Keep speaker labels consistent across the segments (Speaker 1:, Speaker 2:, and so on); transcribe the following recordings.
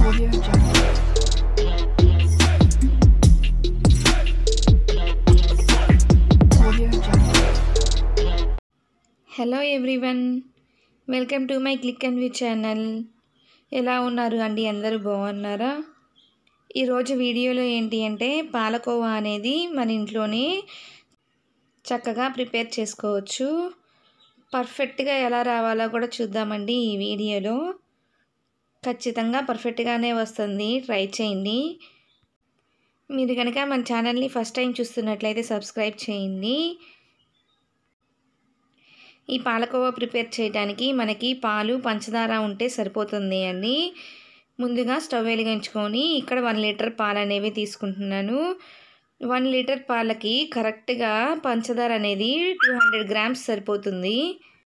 Speaker 1: Audio Jungle. Audio Jungle.
Speaker 2: Hello everyone, welcome to my click and view channel. ఎలా ఉన్నారు అండి? అందరూ బాగున్నారా? ఈరోజు వీడియోలో ఏంటి అంటే పాలకోవా అనేది మన ఇంట్లోనే చక్కగా ప్రిపేర్ చేసుకోవచ్చు. పర్ఫెక్ట్గా ఎలా రావాలో కూడా చూద్దామండి ఈ వీడియోలో. ఖచ్చితంగా పర్ఫెక్ట్గానే వస్తుంది, ట్రై చేయండి. మీరు కనుక మన ఛానల్ని ఫస్ట్ టైం చూస్తున్నట్లయితే సబ్స్క్రైబ్ చేయండి. ఈ పాలకోవా ప్రిపేర్ చేయడానికి మనకి పాలు, పంచదార ఉంటే సరిపోతుంది అండి. ముందుగా స్టవ్ వెలిగించుకొని ఇక్కడ 1 లీటర్ పాలు అనేవి తీసుకుంటున్నాను. 1 లీటర్ పాలకి కరెక్ట్గా పంచదార అనేది 200 గ్రామ్స్ సరిపోతుంది.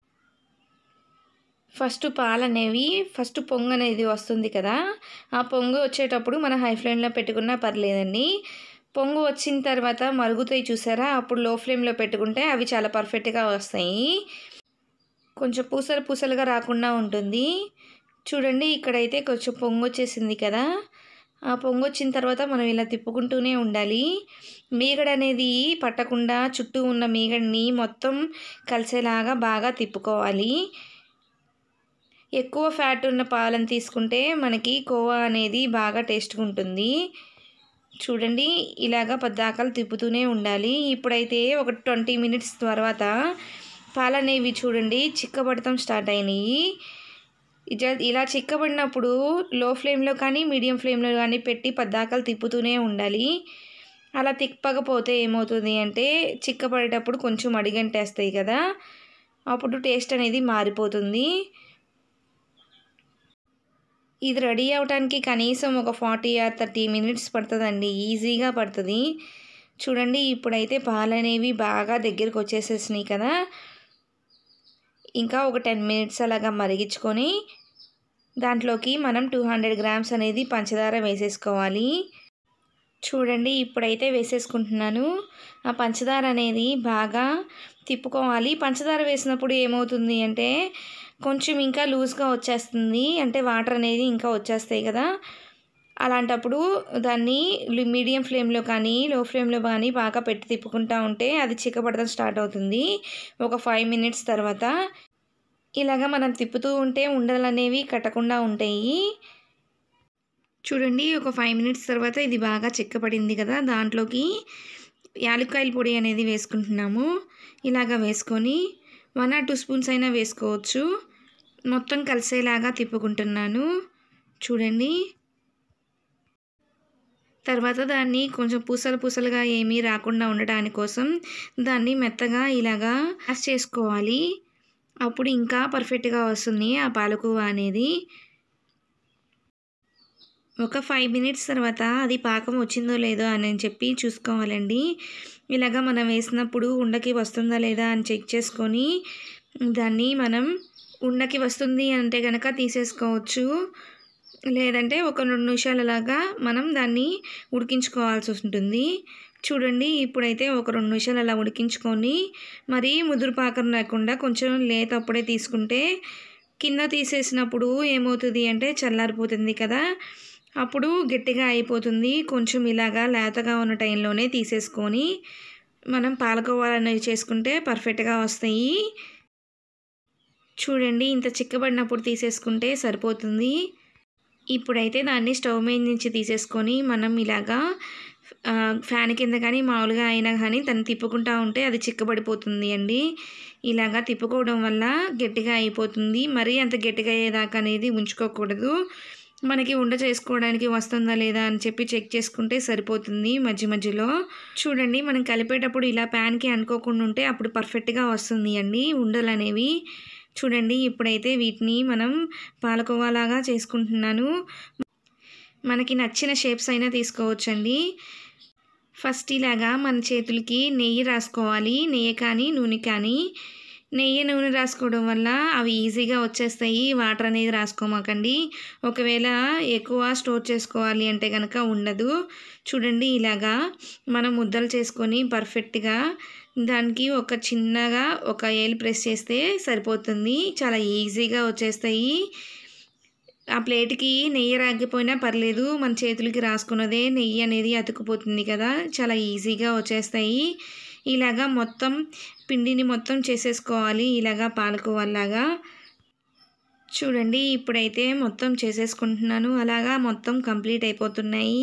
Speaker 2: ఫస్ట్ పాలు అనేవి పొంగు అనేది వస్తుంది కదా, ఆ పొంగు వచ్చేటప్పుడు మనం హై ఫ్లేమ్లో పెట్టుకున్నా పర్లేదండి. పొంగు వచ్చిన తర్వాత మరుగుతాయి చూసారా, అప్పుడు లో ఫ్లేమ్లో పెట్టుకుంటే అవి చాలా పర్ఫెక్ట్గా వస్తాయి. కొంచెం పూసలుగా రాకుండా ఉంటుంది. చూడండి, ఇక్కడైతే కొంచెం పొంగు వచ్చేసింది కదా, ఆ పొంగు వచ్చిన తర్వాత మనం ఇలా తిప్పుకుంటూనే ఉండాలి. మీగడ అనేది పట్టకుండా చుట్టూ ఉన్న మీగడని మొత్తం కలిసేలాగా బాగా తిప్పుకోవాలి. ఎక్కువ ఫ్యాట్ ఉన్న పాలను తీసుకుంటే మనకి కోవా అనేది బాగా టేస్ట్గా ఉంటుంది. చూడండి, ఇలాగా పద్దాకలు తిప్పుతూనే ఉండాలి. ఇప్పుడైతే ఒక 20 మినిట్స్ తర్వాత పాలు అనేవి చూడండి చిక్కబడటం స్టార్ట్ అయినాయి. ఇలా చిక్కబడినప్పుడు లో ఫ్లేమ్లో కానీ మీడియం ఫ్లేమ్లో కానీ పెట్టి పద్దాకలు తిప్పుతూనే ఉండాలి. అలా తిప్పకపోతే ఏమవుతుంది అంటే చిక్కబడేటప్పుడు కొంచెం అడిగంటేస్తాయి కదా, అప్పుడు టేస్ట్ అనేది మారిపోతుంది. ఇది రెడీ అవడానికి కనీసం ఒక 40 or 30 మినిట్స్ పడుతుందండి, ఈజీగా పడుతుంది. చూడండి, ఇప్పుడైతే పాలు అనేవి బాగా దగ్గరికి వచ్చేసేసినాయి కదా, ఇంకా ఒక 10 మినిట్స్ అలాగా మరిగించుకొని దాంట్లోకి మనం 200 గ్రామ్స్ అనేది పంచదార వేసేసుకోవాలి. చూడండి, ఇప్పుడైతే వేసేసుకుంటున్నాను. ఆ పంచదార అనేది బాగా తిప్పుకోవాలి. పంచదార వేసినప్పుడు ఏమవుతుంది అంటే కొంచెం ఇంకా లూజ్గా వచ్చేస్తుంది, అంటే వాటర్ అనేది ఇంకా వచ్చేస్తాయి కదా. అలాంటప్పుడు దాన్ని మీడియం ఫ్లేమ్లో కానీ లో ఫ్లేమ్లో కానీ బాగా పెట్టి తిప్పుకుంటూ ఉంటే అది చిక్కబడడం స్టార్ట్ అవుతుంది. ఒక 5 మినిట్స్ తర్వాత ఇలాగా మనం తిప్పుతూ ఉంటే ఉండలు అనేవి కట్టకుండా ఉంటాయి. చూడండి, ఒక 5 మినిట్స్ తర్వాత ఇది బాగా చిక్కబడింది కదా, దాంట్లోకి యాలక్కాయల పొడి అనేది వేసుకుంటున్నాము. ఇలాగా వేసుకొని 1 or 2 స్పూన్స్ అయినా వేసుకోవచ్చు. మొత్తం కలిసేలాగా తిప్పుకుంటున్నాను. చూడండి, తర్వాత దాన్ని కొంచెం పూసలుగా ఏమీ రాకుండా ఉండటాని కోసం దాన్ని మెత్తగా ఇలాగా మ్యాష్ చేసుకోవాలి. అప్పుడు ఇంకా పర్ఫెక్ట్గా వస్తుంది ఆ పాలకోవా అనేది. ఒక 5 మినిట్స్ తర్వాత అది పాకం వచ్చిందో లేదో అని చెప్పి చూసుకోవాలండి. ఇలాగా మనం వేసినప్పుడు ఉండకి వస్తుందా లేదా అని చెక్ చేసుకొని దాన్ని మనం ఉండకి వస్తుంది అంటే కనుక తీసేసుకోవచ్చు. లేదంటే ఒక 2 నిమిషాలు అలాగా మనం దాన్ని ఉడికించుకోవాల్సి ఉంటుంది. చూడండి, ఇప్పుడైతే ఒక 2 నిమిషాలు అలా ఉడికించుకొని మరి ముదురు పాకం లేకుండా కొంచెం లేత అప్పుడే తీసుకుంటే కింద తీసేసినప్పుడు ఏమవుతుంది అంటే చల్లారిపోతుంది కదా, అప్పుడు గట్టిగా అయిపోతుంది. కొంచెం ఇలాగా లేతగా ఉన్న టైంలోనే తీసేసుకొని మనం పాలకోవా అనేవి చేసుకుంటే పర్ఫెక్ట్గా వస్తాయి. చూడండి, ఇంత చిక్కబడినప్పుడు తీసేసుకుంటే సరిపోతుంది. ఇప్పుడైతే దాన్ని స్టవ్ మీద నుంచి తీసేసుకొని మనం ఇలాగా ఫ్యాన్ కింద కానీ మామూలుగా అయినా కానీ దాన్ని తిప్పుకుంటూ ఉంటే అది చిక్కబడిపోతుంది అండి. ఇలాగా తిప్పుకోవడం వల్ల గట్టిగా అయిపోతుంది. మరీ అంత గట్టిగా అయ్యేదాకా అనేది ఉంచుకోకూడదు. మనకి ఉండ చేసుకోవడానికి వస్తుందా లేదా అని చెప్పి చెక్ చేసుకుంటే సరిపోతుంది మధ్యలో. చూడండి, మనం కలిపేటప్పుడు ఇలా ప్యాన్కి అనుకోకుండా ఉంటే అప్పుడు పర్ఫెక్ట్గా వస్తుంది అండి ఉండలు అనేవి. చూడండి, ఇప్పుడైతే వీటిని మనం పాలకోవాలాగా చేసుకుంటున్నాను. మనకి నచ్చిన షేప్స్ అయినా తీసుకోవచ్చండి. ఫస్ట్ ఇలాగా మన చేతులకి నెయ్యి రాసుకోవాలి. నెయ్యి కానీ నూనె కానీ. నూనె రాసుకోవడం వల్ల అవి ఈజీగా వచ్చేస్తాయి. వాటర్ అనేది రాసుకోమాకండి. ఒకవేళ ఎక్కువ స్టోర్ చేసుకోవాలి అంటే కనుక ఉండదు. చూడండి, ఇలాగా మనం ముద్దలు చేసుకొని పర్ఫెక్ట్గా దానికి ఒక చిన్నగా ఒక ఏలు ప్రెస్ చేస్తే సరిపోతుంది. చాలా ఈజీగా వచ్చేస్తాయి. ఆ ప్లేట్కి నెయ్యి రాకపోయినా పర్లేదు, మన చేతులకి రాసుకున్నదే నెయ్యి అనేది అతుక్కుపోతుంది కదా, చాలా ఈజీగా వచ్చేస్తాయి. ఇలాగా మొత్తం పిండిని మొత్తం చేసేసుకోవాలి, ఇలాగా పాలకోవాలాగా. చూడండి ఇప్పుడైతే మొత్తం చేసేసుకుంటున్నాను, అలాగా మొత్తం కంప్లీట్ అయిపోతున్నాయి.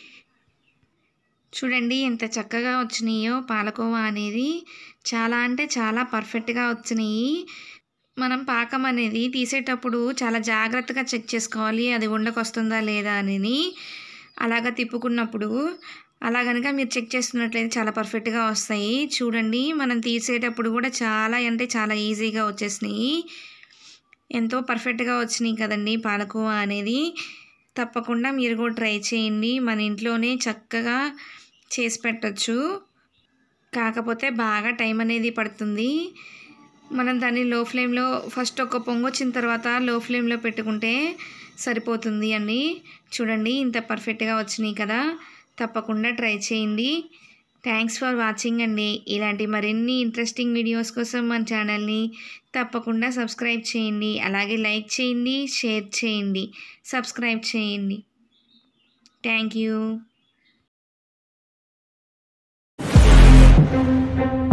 Speaker 2: చూడండి ఎంత చక్కగా వచ్చినాయో పాలకోవా అనేది, చాలా అంటే చాలా పర్ఫెక్ట్గా వచ్చినాయి. మనం పాకం అనేది తీసేటప్పుడు చాలా జాగ్రత్తగా చెక్ చేసుకోవాలి, అది ఉండకొస్తుందా లేదా అని. అలాగా తిప్పుకున్నప్పుడు అలా కనుక మీరు చెక్ చేస్తున్నట్లయితే చాలా పర్ఫెక్ట్గా వస్తాయి. చూడండి మనం తీసేటప్పుడు కూడా చాలా అంటే చాలా ఈజీగా వచ్చేసినాయి. ఎంతో పర్ఫెక్ట్గా వచ్చినాయి కదండి పాలకోవా అనేది. తప్పకుండా మీరు కూడా ట్రై చేయండి, మన ఇంట్లోనే చక్కగా చేసి పెట్టచ్చు. కాకపోతే బాగా టైం అనేది పడుతుంది. మనం దాన్ని లో ఫ్లేమ్లో ఫస్ట్ ఒక పొంగు వచ్చిన తర్వాత లో ఫ్లేమ్లో పెట్టుకుంటే సరిపోతుంది అండి. చూడండి ఇంత పర్ఫెక్ట్గా వచ్చినాయి కదా, తప్పకుండా ట్రై చేయండి. థ్యాంక్స్ ఫర్ వాచింగ్ అండి. ఇలాంటి మరిన్ని ఇంట్రెస్టింగ్ వీడియోస్ కోసం మన ఛానల్ని తప్పకుండా సబ్స్క్రైబ్ చేయండి, అలాగే లైక్ చేయండి, షేర్ చేయండి, సబ్స్క్రైబ్ చేయండి. Thank you.